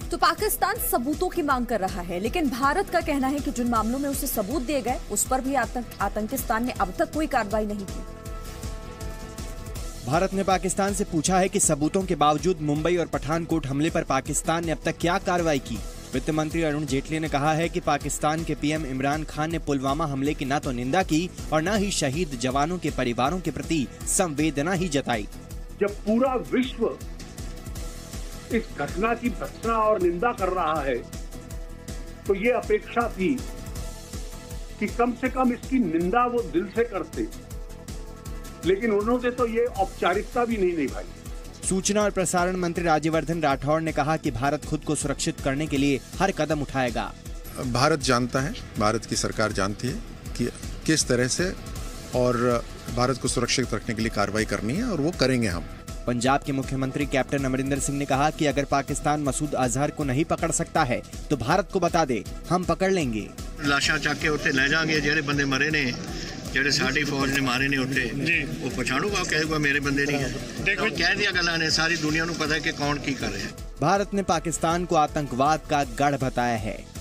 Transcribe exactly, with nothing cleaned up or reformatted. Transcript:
तो पाकिस्तान सबूतों की मांग कर रहा है, लेकिन भारत का कहना है कि जिन मामलों में उसे सबूत दिए गए उस पर भी आतंक आतंकिस्तान ने अब तक कोई कार्रवाई नहीं की। भारत ने पाकिस्तान से पूछा है कि सबूतों के बावजूद मुंबई और पठानकोट हमले पर पाकिस्तान ने अब तक क्या कार्रवाई की। वित्त मंत्री अरुण जेटली ने कहा है कि पाकिस्तान के पीएम इमरान खान ने पुलवामा हमले की न तो निंदा की और न ही शहीद जवानों के परिवारों के प्रति संवेदना ही जताई। जब पूरा विश्व इस घटना की भर्त्सना और निंदा कर रहा है तो ये अपेक्षा थी कि कम से कम इसकी निंदा वो दिल से करते, लेकिन उन्होंने तो ये औपचारिकता भी नहीं निभाई। सूचना और प्रसारण मंत्री राज्यवर्धन राठौड़ ने कहा कि भारत खुद को सुरक्षित करने के लिए हर कदम उठाएगा। भारत जानता है, भारत की सरकार जानती है कि किस तरह से और भारत को सुरक्षित रखने के लिए कार्रवाई करनी है और वो करेंगे हम। पंजाब के मुख्यमंत्री कैप्टन अमरिंदर सिंह ने कहा कि अगर पाकिस्तान मसूद अजहर को नहीं पकड़ सकता है तो भारत को बता दे, हम पकड़ लेंगे। लाशा चक के उत्ते ले जाएंगे, जेड़े बंदे मरे ने, जेड़े साडी फौज ने मारे ने उत्ते, वो पछाणूगा, कहेगा मेरे बंदे नहीं है। देखो कह दिया गल्लां ने, सारी दुनिया को पता है कि कौन की कर रहा है। भारत ने पाकिस्तान को आतंकवाद का गढ़ बताया है।